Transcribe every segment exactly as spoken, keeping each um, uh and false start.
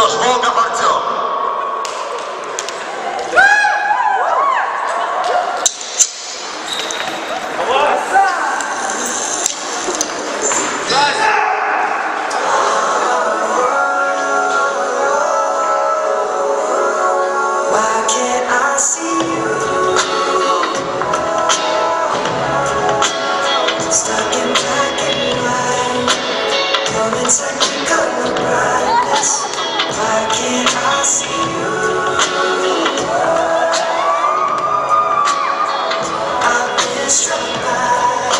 Cóż, wolna bardzo! Why can't I see you? Stuck in black and white, you're in technicolor brightness. Why can't I see you? I've been struck by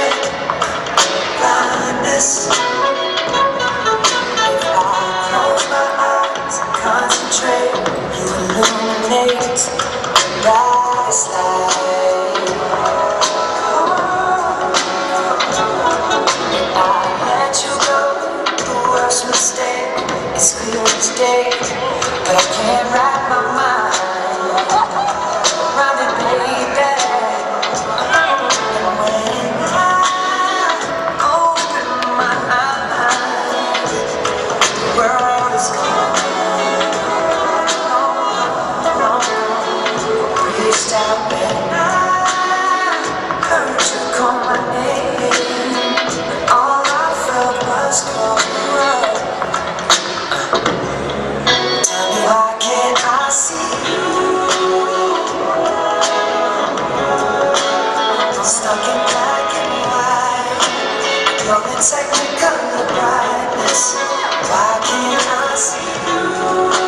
blindness. If I close my eyes and concentrate, you illuminate the brightest light. Mistake, it's clear as day, but I can't wrap my mind around it, baby. And when I open my eyes, the world is gone. Reached out and I heard you call my name, and all I felt was cold. Why can't I see you? I'm stuck in black and white, you're in technicolor brightness. Why can't I see you?